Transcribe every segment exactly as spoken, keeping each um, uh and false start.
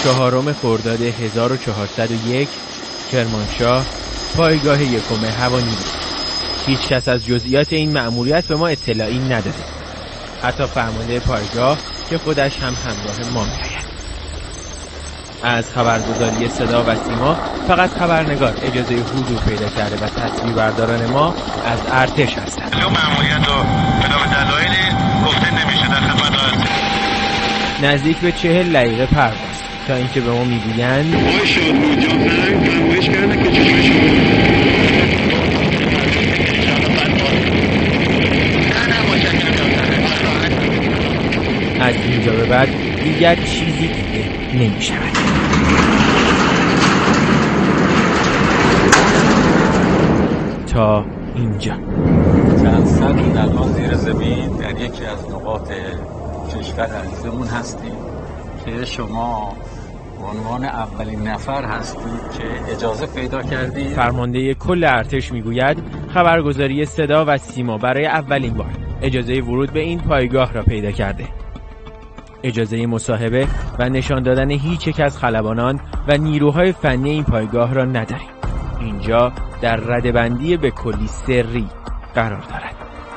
چهارم خرداد هزار و چهارصد و یک کرمانشاه، پایگاه یکم هوانیرو. هیچ کس از جزئیات این مأموریت به ما اطلاعی نداده، حتی فرمانده پایگاه که خودش هم همراه ما می‌آید. از خبرگزاری صدا و سیما فقط خبرنگار اجازه حضور پیدا کرده و تصویربرداران ما از ارتش هستند. این مأموریت رو به دلایلی گفته نمیشه، در خدمت هستیم. نزدیک به چهل دقیقه پرواز تا اینکه به ما میگویند آقای شادمون جان فرنگ فرمایش کرده که چجوری شما از اینجا به بعد دیگر چیزی دیگه نمی شود. تا اینجا چند صد الان زیر زمین در یکی از نقاط کشور عزیزمون هستیم که شما عنوان اولین نفر هستید که اجازه پیدا کردید. فرمانده کل ارتش میگوید خبرگزاری صدا و سیما برای اولین بار اجازه ورود به این پایگاه را پیدا کرده. اجازه مصاحبه و نشان دادن هیچ یک از خلبانان و نیروهای فنی این پایگاه را نداریم. اینجا در ردبندی به کلی سری قرار دارد.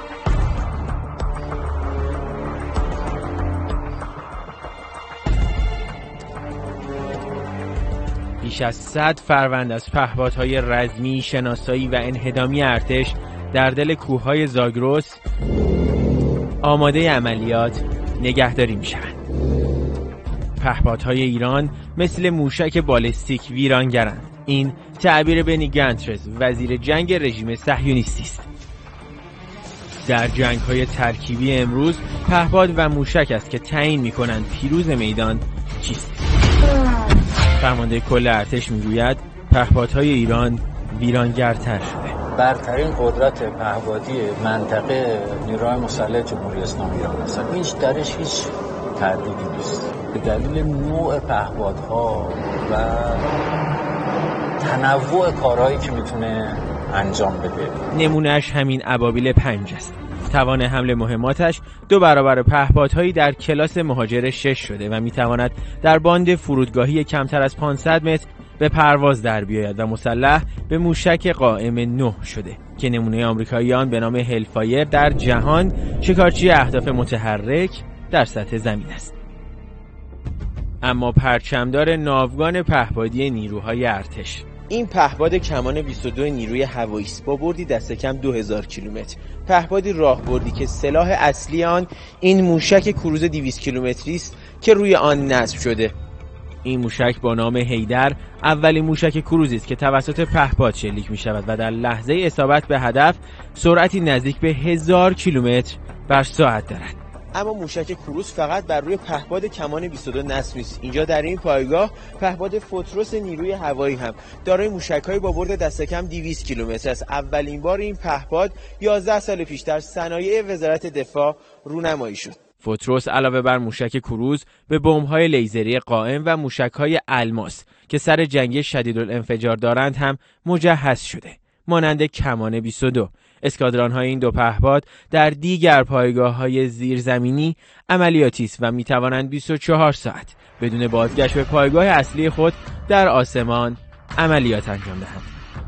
بیش از صد فروند از پهپادهای رزمی، شناسایی و انهدامی ارتش در دل کوههای زاگرس آماده عملیات نگهداری می‌شوند. پهپادهای ایران مثل موشک بالستیک ویرانگرند. این تعبیر بنی گانترز، وزیر جنگ رژیم صهیونیستی است. در جنگ‌های ترکیبی امروز پهپاد و موشک است که تعیین می‌کنند پیروز میدان کیست. فرمانده کل ارتش میگوید پهپادهای ایران ویرانگرتر شده. برترین قدرت پهپادی منطقه نیروهای مسلح جمهوری اسلامی ایران است. هیچ درش هیچ تردیدی نیست. به دلیل نوع پهپادها و تنوع کارهایی که میتونه انجام بده. نمونهش همین ابابیل پنج است. توان حمل مهماتش دو برابر پهپادهایی در کلاس مهاجر شش شده و میتواند در باند فرودگاهی کمتر از پانصد متر به پرواز در بیاید و مسلح به موشک قائم نه شده که نمونه آمریکاییان به نام هلفایر در جهان شکارچی اهداف متحرک در سطح زمین است. اما پرچمدار ناوگان پهپادی نیروهای ارتش، این پهپاد کمان بیست و دو نیروی هوایی است با بردی دست کم دو هزار کیلومتر. پهپادی راهبردی که سلاح اصلی آن این موشک کروز دویست کیلومتری است که روی آن نصب شده. این موشک با نام هیدر اولین موشک کروزی است که توسط پهپاد شلیک می شود و در لحظه اصابت به هدف سرعتی نزدیک به هزار کیلومتر بر ساعت دارد. اما موشک کروز فقط بر روی پهپاد کمان بیست و دو نصب نیست. اینجا در این پایگاه پهپاد فوتروس نیروی هوایی هم دارای موشک‌های با برد دست کم دویست کیلومتر است. اولین بار این پهپاد یازده سال پیش در صنایع وزارت دفاع رونمایی شد. فوتروس علاوه بر موشک کروز به بمب‌های لیزری قائم و موشک‌های الماس که سر جنگی شدیدالانفجار دارند هم مجهز شده. مانند کمان بیست و دو، اسکادران‌های این دو پهپاد در دیگر پایگاه‌های زیرزمینی عملیاتی است و می‌توانند بیست و چهار ساعت بدون بازگشت به پایگاه اصلی خود در آسمان عملیات انجام دهند.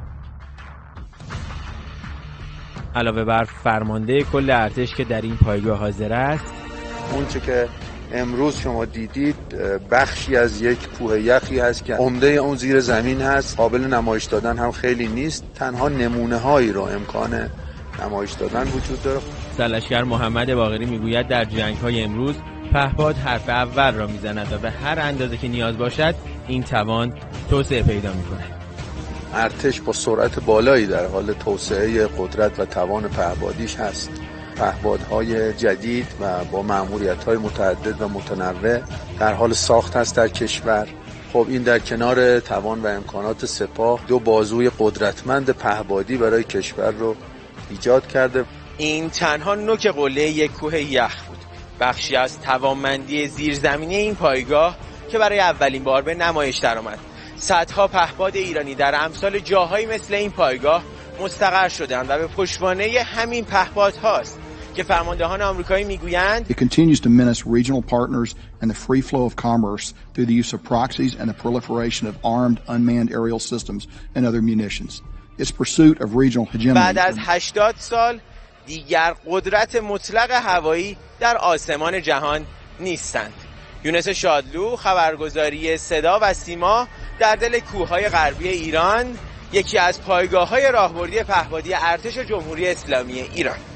علاوه بر فرمانده کل ارتش که در این پایگاه حاضر است، اون چه که امروز شما دیدید بخشی از یک کوه یخی هست که عمده اون زیر زمین هست. قابل نمایش دادن هم خیلی نیست، تنها نمونه هایی رو امکان نمایش دادن وجود داره. سرلشکر محمد باقری میگوید در جنگ های امروز پهپاد حرف اول را میزند و به هر اندازه که نیاز باشد این توان توسعه پیدا میکنه. ارتش با سرعت بالایی در حال توسعه قدرت و توان پهپادیش هست. پهپادهای جدید و با مأموریت‌های متعدد و متنوع در حال ساخت هست در کشور. خب این در کنار توان و امکانات سپاه دو بازوی قدرتمند پهپادی برای کشور رو ایجاد کرده. این تنها نوک قله یک کوه یخ بود، بخشی از توانمندی زیرزمینی این پایگاه که برای اولین بار به نمایش درآمد. صدها پهپاد ایرانی در امثال جاهایی مثل این پایگاه مستقر شدند و به پشتوانه همین پهپادهاست که فرماندهان آمریکایی میگویند It continues to menace regional partners and the free flow of commerce through the use of proxies and the proliferation of armed unmanned aerial systems and other munitions. Its pursuit of regional hegemony. بعد از هشتاد سال دیگر قدرت مطلق هوایی در آسمان جهان نیستند. یونس شادلو، خبرگزاری صدا و سیما در دل کوههای غربی ایران، یکی از پایگاه‌های راهبردی پهپادی ارتش جمهوری اسلامی ایران.